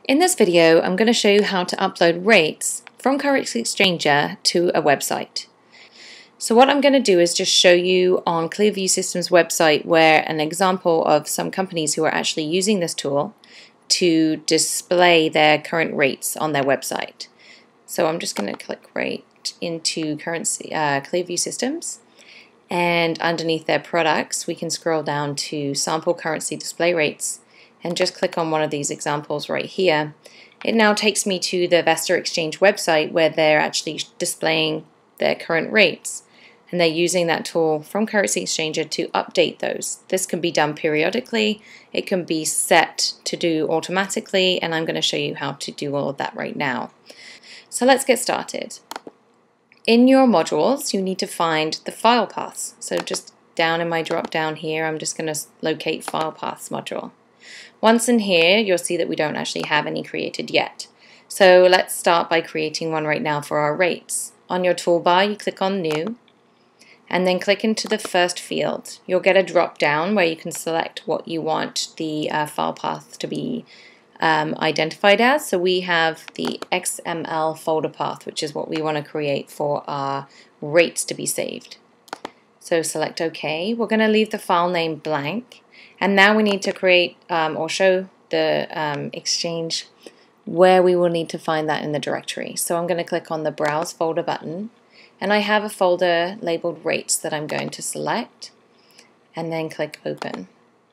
In this video, I'm going to show you how to upload rates from CurrencyXchanger to a website. So what I'm going to do is just show you on Clearview Systems website where an example of some companies who are actually using this tool to display their current rates on their website. So I'm just going to click right into Clearview Systems, and underneath their products we can scroll down to sample currency display rates and just click on one of these examples right here. It now takes me to the Vesta Exchange website where they're actually displaying their current rates, and they're using that tool from CurrencyXchanger to update those. This can be done periodically, it can be set to do automatically, and I'm going to show you how to do all of that right now. So let's get started. In your modules you need to find the file paths. So just down in my drop down here I'm just going to locate file paths module. Once in here, you'll see that we don't actually have any created yet. So let's start by creating one right now for our rates. On your toolbar, you click on New, and then click into the first field. You'll get a drop down where you can select what you want the file path to be identified as. So we have the XML folder path, which is what we want to create for our rates to be saved. So select OK. We're going to leave the file name blank. And now we need to create or show the exchange where we will need to find that in the directory. So I'm going to click on the Browse Folder button, and I have a folder labeled Rates that I'm going to select, and then click Open.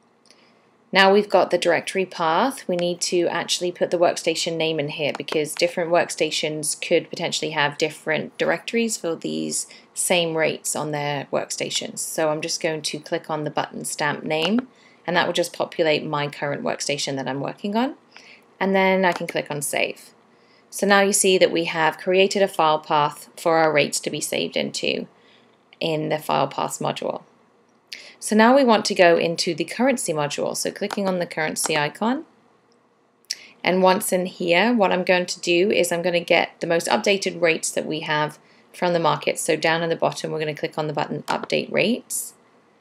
Now we've got the directory path. We need to actually put the workstation name in here because different workstations could potentially have different directories for these same rates on their workstations. So I'm just going to click on the button Stamp Name, and that will just populate my current workstation that I'm working on, and then I can click on Save. So now you see that we have created a file path for our rates to be saved into in the file paths module. So now we want to go into the currency module, so clicking on the currency icon, and once in here what I'm going to do is I'm going to get the most updated rates that we have from the market. So down at the bottom we're going to click on the button Update Rates.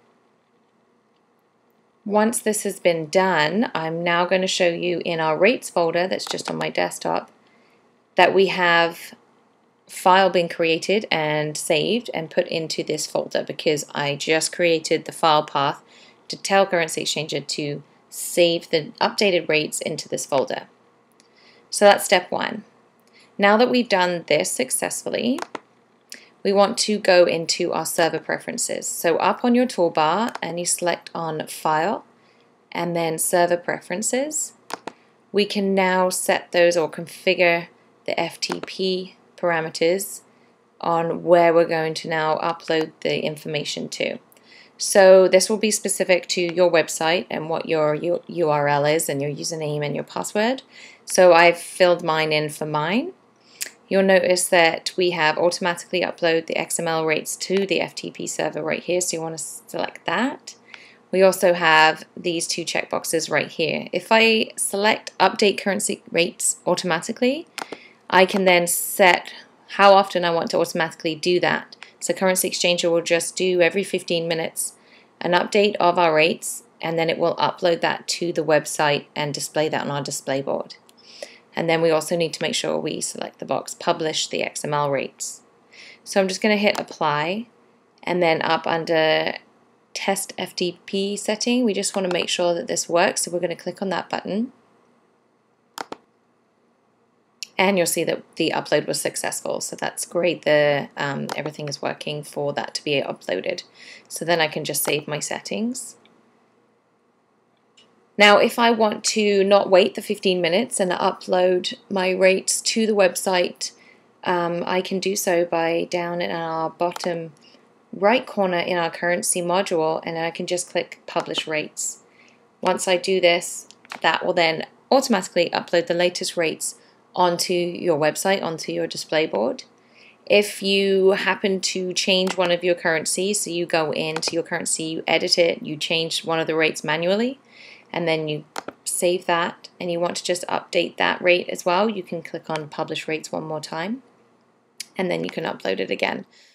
Once this has been done, I'm now going to show you in our rates folder that's just on my desktop that we have file been created and saved and put into this folder because I just created the file path to tell CurrencyXchanger to save the updated rates into this folder. So that's step one. Now that we've done this successfully, we want to go into our server preferences. So up on your toolbar and you select on File and then Server Preferences. We can now set those or configure the FTP parameters on where we're going to now upload the information to. So this will be specific to your website and what your URL is and your username and your password. So I've filled mine in for mine. You'll notice that we have automatically upload the XML rates to the FTP server right here, so you want to select that. We also have these two checkboxes right here. If I select Update Currency Rates automatically, I can then set how often I want to automatically do that. So CurrencyXchanger will just do every 15 minutes an update of our rates, and then it will upload that to the website and display that on our display board. And then we also need to make sure we select the box Publish the XML rates. So I'm just going to hit Apply, and then up under Test FTP setting, we just want to make sure that this works. So we're going to click on that button, and you'll see that the upload was successful. So that's great. Everything is working for that to be uploaded. So then I can just save my settings. Now if I want to not wait the 15 minutes and upload my rates to the website, I can do so by down in our bottom right corner in our currency module, and I can just click Publish Rates. Once I do this, that will then automatically upload the latest rates onto your website, onto your display board. If you happen to change one of your currencies, so you go into your currency, you edit it, you change one of the rates manually, and then you save that, and you want to just update that rate as well, you can click on Publish Rates one more time, and then you can upload it again.